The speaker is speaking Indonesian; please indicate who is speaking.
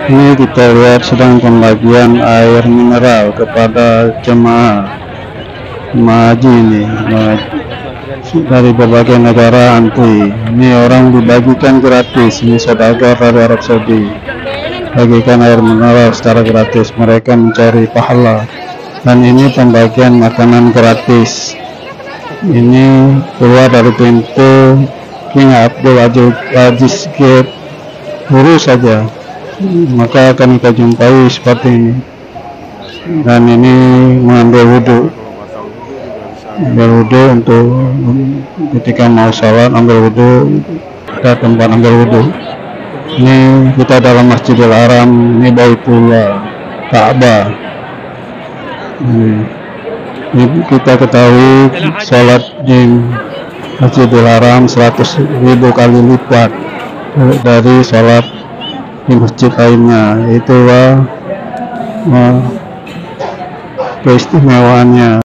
Speaker 1: Ini kita lihat sedang pembagian air mineral kepada jemaah haji ini dari berbagai negara anti. Ini orang dibagikan gratis. Ini saudagar dari Arab Saudi, bagikan air mineral secara gratis. Mereka mencari pahala, dan ini pembagian makanan gratis. Ini keluar dari pintu King Abdul Aziz Gate, lurus saja, maka akan kita jumpai seperti ini. Dan ini mengambil wudhu untuk ketika mau sholat, ambil wudhu, ada tempat ambil wudhu. Ini kita dalam Masjidil Haram, ini Baitullah, Ka'bah. Ini kita ketahui sholat di Masjidil Haram 100.000 kali lipat dari sholat di masjid lainnya. Itulah keistimewaannya.